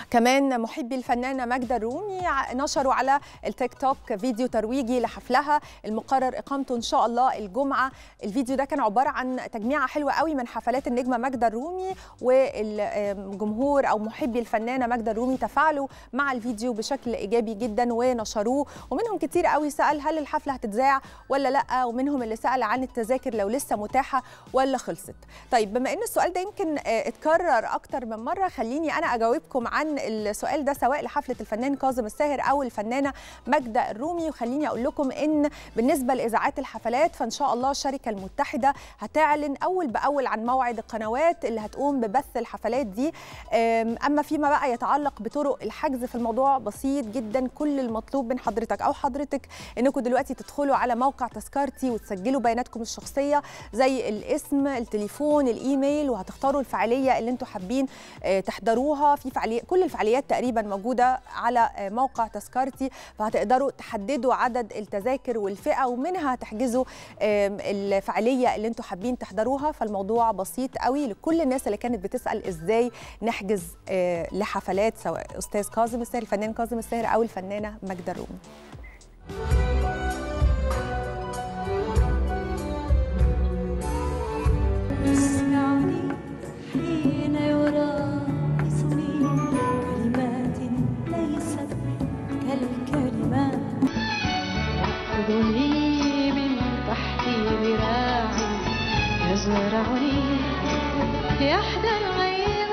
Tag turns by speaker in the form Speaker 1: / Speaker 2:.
Speaker 1: كمان محبي الفنانة ماجدة الرومي نشروا على التيك توك فيديو ترويجي لحفلها المقرر إقامته إن شاء الله الجمعة. الفيديو ده كان عبارة عن تجميعة حلوة قوي من حفلات النجمة ماجدة الرومي، والجمهور أو محبي الفنانة ماجدة الرومي تفاعلوا مع الفيديو بشكل إيجابي جدا ونشروه، ومنهم كتير قوي سأل هل الحفلة هتتذاع ولا لأ، ومنهم اللي سأل عن التذاكر لو لسه متاحة ولا خلصت. طيب بما إن السؤال ده يمكن اتكرر أكتر من مرة، خليني أنا أجاوبكم عن السؤال ده سواء لحفلة الفنان كاظم الساهر أو الفنانة ماجدة الرومي. وخليني أقول لكم إن بالنسبة لإذاعات الحفلات فإن شاء الله الشركة المتحدة هتعلن أول بأول عن موعد القنوات اللي هتقوم ببث الحفلات دي. أما فيما بقى يتعلق بطرق الحجز في الموضوع بسيط جدا. كل المطلوب من حضرتك أو حضرتك إنكم دلوقتي تدخلوا على موقع تذكرتي وتسجلوا بياناتكم الشخصية زي الاسم، التليفون، الإيميل، وهتختاروا الفعالية اللي انتم حابين تحضروها. في كل الفعاليات تقريبا موجودة على موقع تذكرتي، فهتقدروا تحددوا عدد التذاكر والفئة ومنها تحجزوا الفعالية اللي انتم حابين تحضروها. فالموضوع بسيط قوي لكل الناس اللي كانت بتسأل ازاي نحجز لحفلات سواء أستاذ كاظم الساهر، الفنان كاظم الساهر أو الفنانة ماجدة الرومي.
Speaker 2: اسمعني حين يرى اسمي كلمات ليست كالكلمات، يأخذني من تحت ذراعي يزرعني يحدى الغيم